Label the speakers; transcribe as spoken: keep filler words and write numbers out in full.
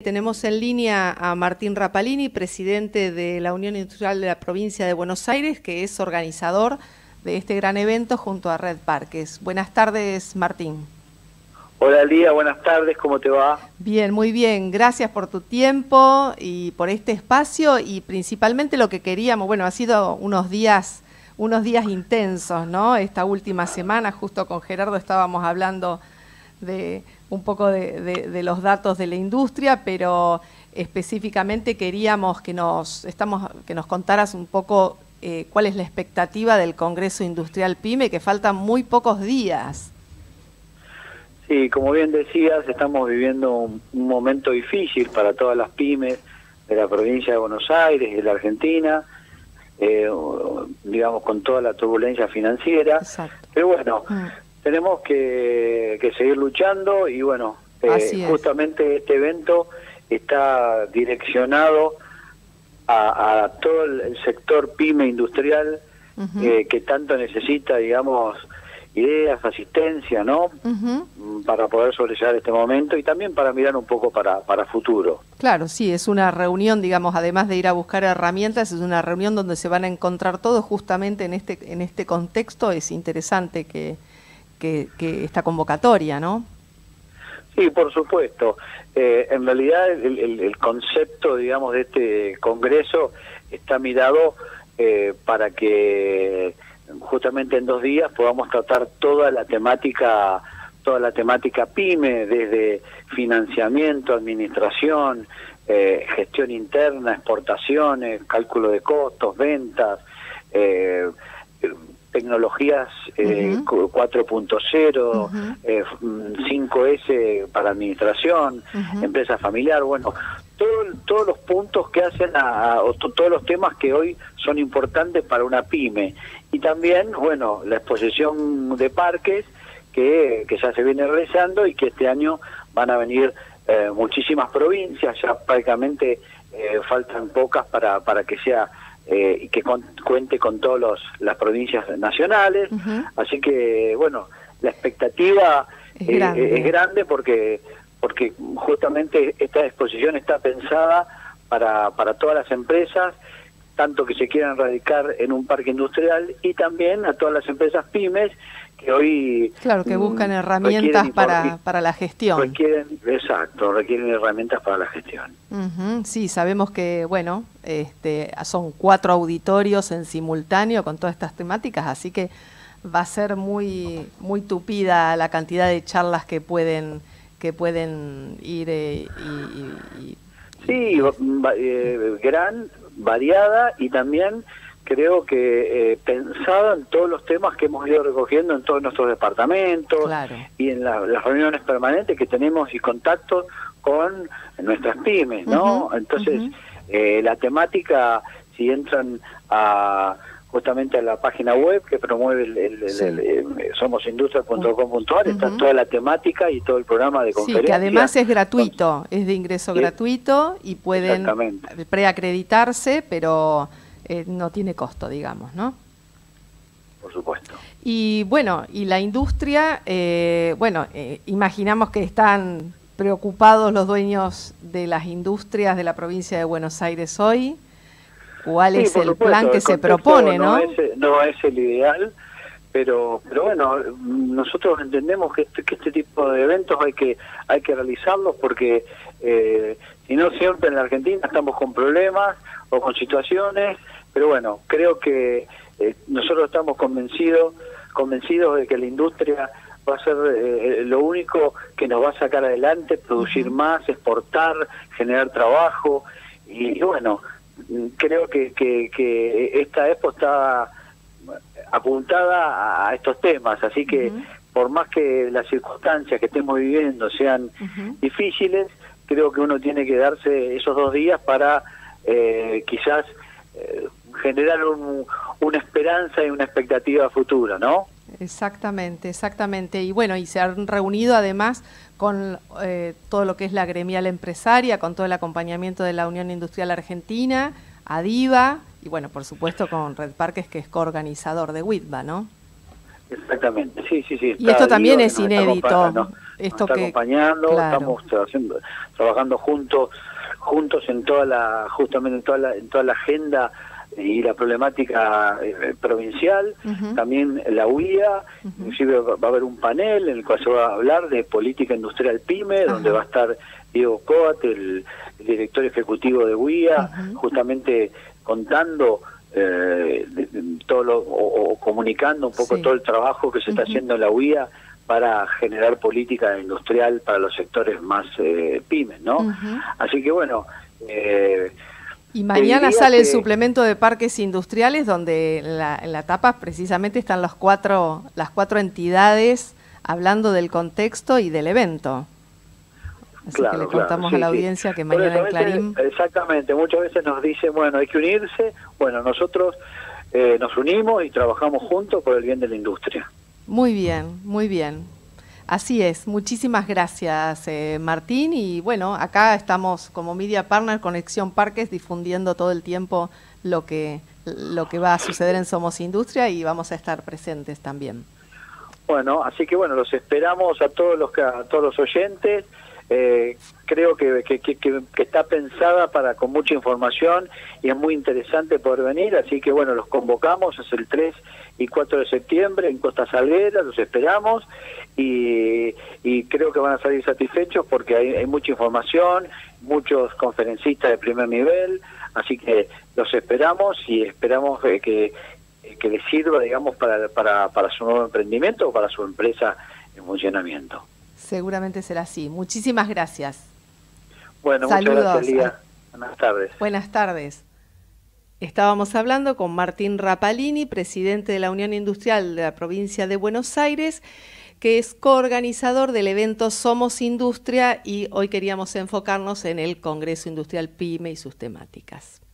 Speaker 1: Tenemos en línea a Martín Rapalini, presidente de la Unión Industrial de la Provincia de Buenos Aires, que es organizador de este gran evento junto a Red Parques. Buenas tardes, Martín.
Speaker 2: Hola, Lía, buenas tardes, ¿cómo te va?
Speaker 1: Bien, muy bien. Gracias por tu tiempo y por este espacio, y principalmente lo que queríamos, bueno, ha sido unos días, unos días intensos, ¿no? Esta última semana, justo con Gerardo estábamos hablando de un poco de, de, de los datos de la industria, pero específicamente queríamos que nos, estamos, que nos contaras un poco eh, cuál es la expectativa del Congreso Industrial PYME, que faltan muy pocos días.
Speaker 2: Sí, como bien decías, estamos viviendo un, un momento difícil para todas las pymes de la provincia de Buenos Aires y de la Argentina, eh, digamos con toda la turbulencia financiera. Exacto. Pero bueno, mm. tenemos que, que seguir luchando y bueno, eh, justamente este evento está direccionado a, a todo el sector pyme industrial uh-huh. eh, que tanto necesita, digamos, ideas, asistencia, ¿no? Uh-huh. Para poder sobrellevar este momento y también para mirar un poco para, para futuro.
Speaker 1: Claro, sí, es una reunión, digamos, además de ir a buscar herramientas, es una reunión donde se van a encontrar todos justamente en este, en este contexto. Es interesante que, que, que esta convocatoria, ¿no?
Speaker 2: Sí, por supuesto. Eh, en realidad el, el, el concepto, digamos, de este congreso está mirado eh, para que justamente en dos días podamos tratar toda la temática, toda la temática PYME, desde financiamiento, administración, eh, gestión interna, exportaciones, cálculo de costos, ventas, eh, tecnologías eh, uh-huh. cuatro punto cero, uh-huh. eh, cinco ese para administración, uh-huh. empresa familiar, bueno, todo, todos los puntos que hacen, a, a, o to, todos los temas que hoy son importantes para una pyme. Y también, bueno, la exposición de parques que, que ya se viene realizando y que este año van a venir eh, muchísimas provincias, ya prácticamente eh, faltan pocas para, para que sea eh, y que con, cuente con todas las provincias nacionales. Uh-huh. Así que, bueno, la expectativa es, eh, grande. es grande porque, porque justamente esta exposición está pensada para, para todas las empresas, tanto que se quieran radicar en un parque industrial, y también a todas las empresas pymes que hoy...
Speaker 1: Claro, que buscan mmm, herramientas para, para la gestión.
Speaker 2: Requieren, exacto, requieren herramientas para la gestión.
Speaker 1: Uh-huh, sí, sabemos que, bueno, este, son cuatro auditorios en simultáneo con todas estas temáticas, así que va a ser muy, muy tupida la cantidad de charlas que pueden, que pueden ir eh, y, y, y...
Speaker 2: Sí, eh, gran... variada y también creo que eh, pensada en todos los temas que hemos ido recogiendo en todos nuestros departamentos. Claro. Y en la, las reuniones permanentes que tenemos y contactos con nuestras pymes, ¿no? Uh-huh. Entonces, uh-huh. eh, la temática, si entran a justamente a la página web que promueve el, el, sí. el, el, el somosindustria punto com punto ar, uh-huh. está toda la temática y todo el programa de conferencias.
Speaker 1: Sí, que además es gratuito, es de ingreso sí. gratuito y pueden preacreditarse, pero eh, no tiene costo, digamos, ¿no?
Speaker 2: Por supuesto.
Speaker 1: Y bueno, y la industria, eh, bueno, eh, imaginamos que están preocupados los dueños de las industrias de la provincia de Buenos Aires hoy. ¿Cuál sí, es el supuesto, plan que el se propone, no?
Speaker 2: No es, no es el ideal, pero pero bueno, nosotros entendemos que este, que este tipo de eventos hay que hay que realizarlos porque eh, si no siempre en la Argentina estamos con problemas o con situaciones, pero bueno, creo que eh, nosotros estamos convencidos convencidos de que la industria va a ser eh, lo único que nos va a sacar adelante, producir uh-huh. más, exportar, generar trabajo y, y bueno, creo que, que, que esta expo está apuntada a estos temas, así que uh-huh. por más que las circunstancias que estemos viviendo sean uh-huh. difíciles, creo que uno tiene que darse esos dos días para eh, quizás eh, generar un, una esperanza y una expectativa futura, ¿no?
Speaker 1: Exactamente, exactamente. Y bueno, y se han reunido además con eh, todo lo que es la gremial empresaria, con todo el acompañamiento de la Unión Industrial Argentina, ADIVA, y bueno, por supuesto con Red Parques, que es coorganizador de WITBA, ¿no?
Speaker 2: Exactamente, sí, sí, sí.
Speaker 1: Y esto también es inédito, Esto
Speaker 2: está
Speaker 1: que,
Speaker 2: acompañando,
Speaker 1: claro.
Speaker 2: estamos haciendo, trabajando juntos, juntos en toda la, justamente en toda la, en toda la agenda y la problemática eh, provincial, uh-huh. también la U I A, uh-huh. inclusive va a haber un panel en el cual se va a hablar de política industrial PYME, uh-huh. donde va a estar Diego Coat, el, el director ejecutivo de U I A, uh-huh. justamente contando eh, de, de todo lo, o, o comunicando un poco sí. todo el trabajo que se está uh-huh. haciendo en la U I A para generar política industrial para los sectores más eh, pymes, ¿no? Uh-huh. Así que bueno... Eh,
Speaker 1: Y mañana sale que... el suplemento de parques industriales, donde en la, en la tapa precisamente están los cuatro, las cuatro entidades hablando del contexto y del evento. Así claro, que le contamos claro, sí, a la audiencia sí. que mañana en Clarín...
Speaker 2: Exactamente, muchas veces nos dicen, bueno, hay que unirse. Bueno, nosotros eh, nos unimos y trabajamos juntos por el bien de la industria.
Speaker 1: Muy bien, muy bien. Así es, muchísimas gracias eh, Martín, y bueno, acá estamos como Media Partner Conexión Parques difundiendo todo el tiempo lo que, lo que va a suceder en Somos Industria, y vamos a estar presentes también.
Speaker 2: Bueno, así que bueno, los esperamos a todos los, a todos los oyentes. Eh, creo que, que, que, que está pensada para con mucha información y es muy interesante poder venir, así que bueno, los convocamos, es el tres y cuatro de septiembre en Costa Salguera, los esperamos y, y creo que van a salir satisfechos porque hay, hay mucha información, muchos conferencistas de primer nivel, así que los esperamos y esperamos eh, que, que les sirva, digamos, para, para, para su nuevo emprendimiento o para su empresa en funcionamiento.
Speaker 1: Seguramente será así. Muchísimas gracias.
Speaker 2: Bueno,
Speaker 1: Saludos.
Speaker 2: Muchas gracias, Lía. Buenas tardes.
Speaker 1: Buenas tardes. Estábamos hablando con Martín Rapalini, presidente de la Unión Industrial de la provincia de Buenos Aires, que es coorganizador del evento Somos Industria, y hoy queríamos enfocarnos en el Congreso Industrial PYME y sus temáticas.